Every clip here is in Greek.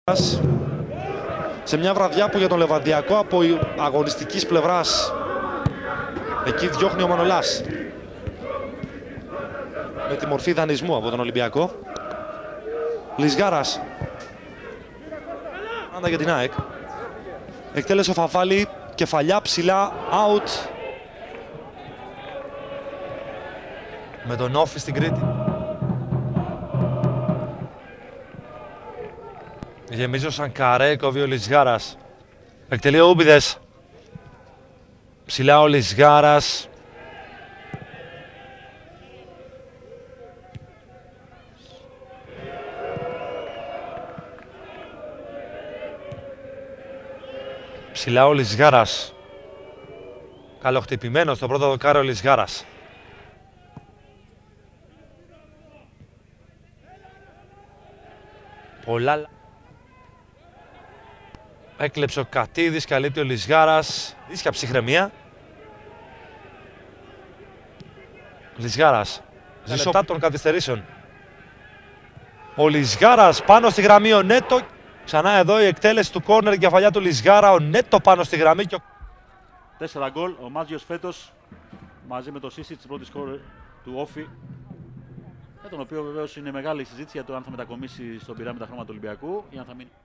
Σε μια βραδιά που για τον Λεβαδιακό από αγωνιστικής πλευράς εκεί διώχνει ο Μανολάς με τη μορφή δανεισμού από τον Ολυμπιακό. Λισγάρας πάντα για την ΑΕΚ. Εκτέλεσε ο Φαβάλη, κεφαλιά ψηλά, out με τον Όφη στην Κρήτη. Γεμίζει ο Σανκαρέ, κόβει ο Λισγάρας. Εκτελεί ο Ούμπιδες. Ψηλά ο Λισγάρας. Ψηλά ο Λισγάρας. Καλοχτυπημένος στο πρώτο δοκάρι ο Λισγάρας. Πολλά. Έκλεψε ο Κατίδης, καλύπτει ο Λισγάρας. Ίσια ψυχραιμία. Λισγάρας. Ζησοπά των καθυστερήσεων. Ο Λισγάρας πάνω στη γραμμή, ο Νέτο. Ξανά εδώ η εκτέλεση του κόρνερ, κεφαλιά του Λισγάρα, ο Νέτο πάνω στη γραμμή. 4 γκολ, ο Μάτζιος φέτος μαζί με το Σίσιτς της πρώτης σκόρ του Όφη. Για τον οποίο βεβαίως είναι μεγάλη συζήτηση για το αν θα μετακομίσει στον Πειραιά με τα χρώματα του Ολυμπιακού ή αν θα μείνει.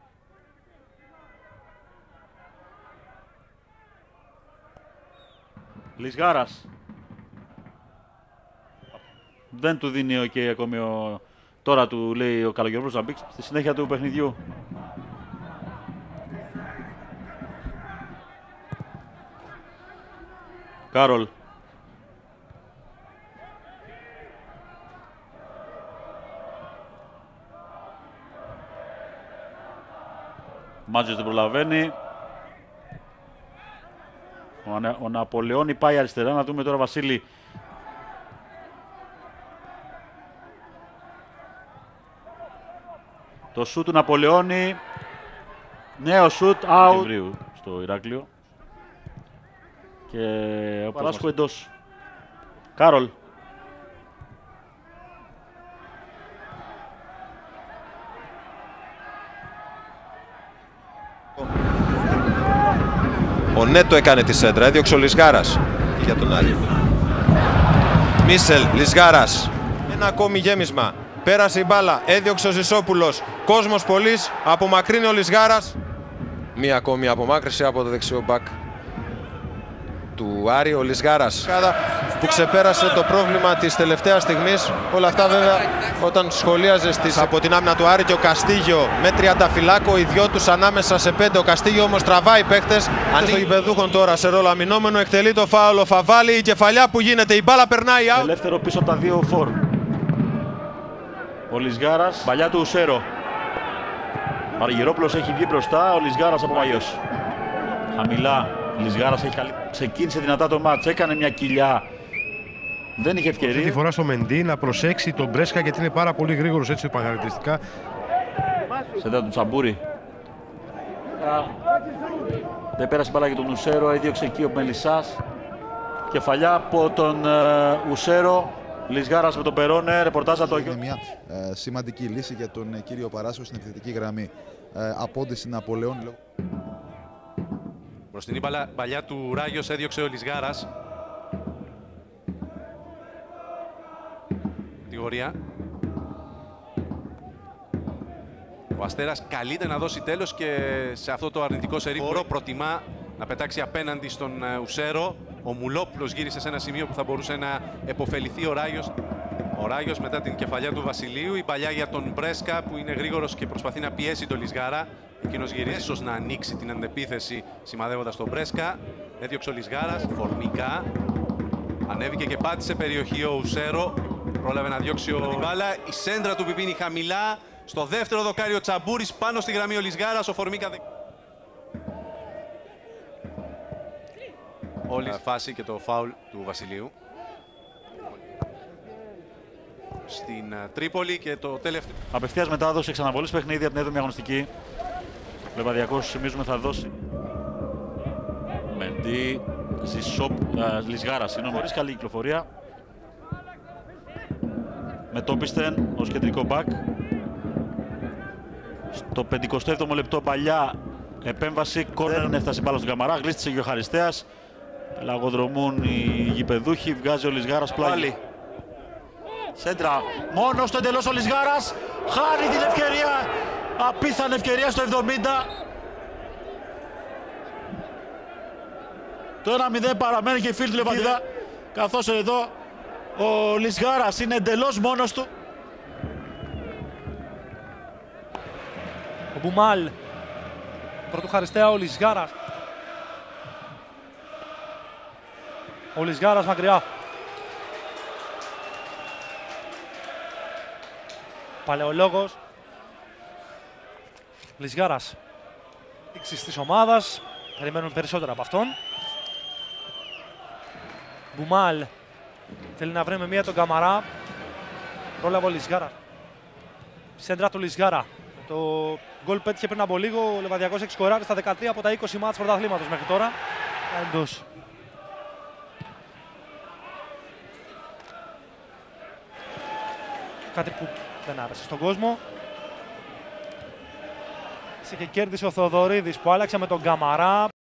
Λισγάρας. Δεν του δίνει και ακόμη τώρα του λέει ο Καλογερόπουλος να μπει στη συνέχεια του παιχνιδιού. Κάρολ. Μάτζιος δεν προλαβαίνει. Ο Ναπολεόνι πάει αριστερά. Να δούμε τώρα Βασίλη. Το σούτ του Ναπολεόνι. Νέο σούτ, out. Στο Ηράκλειο. Και ο Παράσκο εντός. Κάρολ. Ο Νέτο έκανε τη σέντρα, έδιωξε ο Λισγάρας για τον Άρη. Μίσελ, Λισγάρας. Ένα ακόμη γέμισμα. Πέρασε η μπάλα, έδιωξε ο Ζησόπουλος. Κόσμος πολύς, απομακρύνει ο Λισγάρας. Μία ακόμη απομάκρυση από το δεξιό μπακ του Άρη, ο Λισγάρας που ξεπέρασε το πρόβλημα της τελευταίας στιγμής. Όλα αυτά βέβαια όταν σχολίαζε από την άμυνα του Άρη και ο Καστίγιο με τριανταφυλάκο, οι δυο τους ανάμεσα σε 5. Ο Καστίγιο όμως τραβάει παίκτες. Ανοίγει στο γηπεδούχον τώρα σε ρόλο αμυνόμενο, εκτελεί το φάουλ ο Φαβάλη, η κεφαλιά που γίνεται, η μπάλα περνάει out. Ελεύθερο πίσω από τα δύο φορ. Ο Λισγάρας, παλιά του Ουσέρο. Αργυρόπουλος έχει βγει μπροστά, ο Λισγάρας από Μαγιός. Χαμηλά, ο Λισγάρας έχει καλή. Ξεκίνησε δυνατά το μάτς, έκανε μια κοιλιά. Δεν είχε ευκαιρία. Αυτή τη φορά στο Μεντί να προσέξει τον Μπρέσκα γιατί είναι πάρα πολύ γρήγορος έτσι επαγαρακτηριστικά. Σέντα του Τσαμπούρη. Δεν πέρασε μπάλα για τον Ουσέρο, έδιωξε εκεί ο Μελισσάς. Κεφαλιά από τον Ουσέρο. Λισγάρας με τον Περόνε, ρεπορτάζ από το Είναι μια σημαντική λύση για τον κύριο Παράσχο στην επιθετική γραμμή. Απόντηση Ναπολεόν. Μπροστινή παλιά του Ράγιος έδιωξε ο Λισγάρας. Κατηγορία. Ο Αστέρας καλείται να δώσει τέλος και σε αυτό το αρνητικό σερί προτιμά να πετάξει απέναντι στον Ουσέρο. Ο Μουλόπουλος γύρισε σε ένα σημείο που θα μπορούσε να επωφεληθεί ο Ράγιος. Ο Ράγιος μετά την κεφαλιά του Βασιλείου, η παλιά για τον Μπρέσκα που είναι γρήγορος και προσπαθεί να πιέσει τον Λισγάρα. Εκείνος γυρίζει ίσως να ανοίξει την αντεπίθεση σημαδεύοντας τον Μπρέσκα. Έδιωξε ο Λισγάρας, φορμικά. Ανέβηκε και πάτησε περιοχή ο Ουσέρο. Πρόλαβε να διώξει την μπάλα. Η σέντρα του πιπίνει χαμηλά. Στο δεύτερο δοκάρι ο Τσαμπούρης, πάνω στη γραμμή ο Λισγάρας, ο Φορμίκα. Όλη η φάση και το φάουλ του Βασιλείου. Στην Τρίπολη και το τελευταίο. Απευθείας μετάδοση ξαναβολής παιχνίδι από την 7η αγωνιστική. Λεβαδιακός, θυμίζουμε, θα δώσει. Μεντί, Λισγάρα, συγγνώμη, χωρίς καλή κυκλοφορία. Με Τόπιστεν ως κεντρικό μπακ. Στο 57ο λεπτό παλιά επέμβαση, κόρνερ, έφτασε μπάλα στον Καμαρά, γλίστησε και ο Χαριστέας. Λαγοδρομούν οι γηπεδούχοι, βγάζει ο Λισγάρας πλάγι. Σέντρα, μόνος του εντελώς ο Λισγάρας, χάνει την ευκαιρία, απίθανη ευκαιρία στο 70. Το 1-0 παραμένει και η φίλη του Λεβαντιδά, καθώς εδώ ο Λισγάρας είναι εντελώς μόνος του. Ο Μπουμάλ, πρώτου Χαριστέα ο Λισγάρας. Ο Λισγάρας μακριά. Παλαιολόγος. Λισγάρας. Δείξεις της ομάδας. Περιμένουν περισσότερα από αυτόν. Μπουμάλ. Θέλει να βρει με μία τον Καμαρά. Πρόλαβε ο Λισγάρα. Σέντρα του Λισγάρα. Το γκολ πέτυχε πριν από λίγο. Ο Λεβαδιακός έχει σκοράρει στα 13 από τα 20 μάτς πρωταθλήματος μέχρι τώρα. Εντός. Κάτι που δεν άρεσε στον κόσμο. Και κέρδισε ο Θοδωρίδης που άλλαξε με τον Καμαρά.